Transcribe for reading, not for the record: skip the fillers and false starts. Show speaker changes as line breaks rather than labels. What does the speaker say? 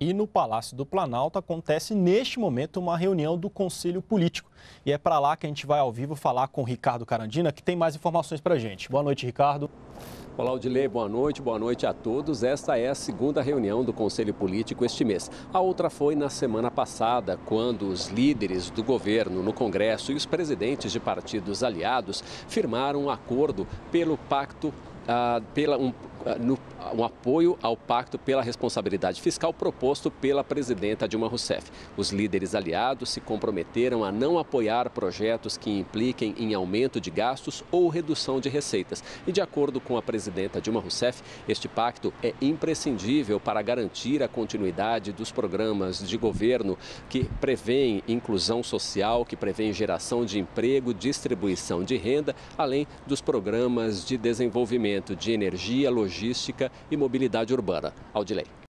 E no Palácio do Planalto acontece neste momento uma reunião do Conselho Político. E é para lá que a gente vai ao vivo falar com o Ricardo Carandina, que tem mais informações para a gente. Boa noite, Ricardo.
Olá, Odilei, boa noite a todos. Esta é a segunda reunião do Conselho Político este mês. A outra foi na semana passada, quando os líderes do governo no Congresso e os presidentes de partidos aliados firmaram um acordo pelo pacto, um apoio ao pacto pela responsabilidade fiscal proposto pela presidenta Dilma Rousseff. Os líderes aliados se comprometeram a não apoiar projetos que impliquem em aumento de gastos ou redução de receitas. E de acordo com a presidenta Dilma Rousseff, este pacto é imprescindível para garantir a continuidade dos programas de governo que prevêem inclusão social, que prevêem geração de emprego, distribuição de renda, além dos programas de desenvolvimento de energia, logística e mobilidade urbana. Aldilei.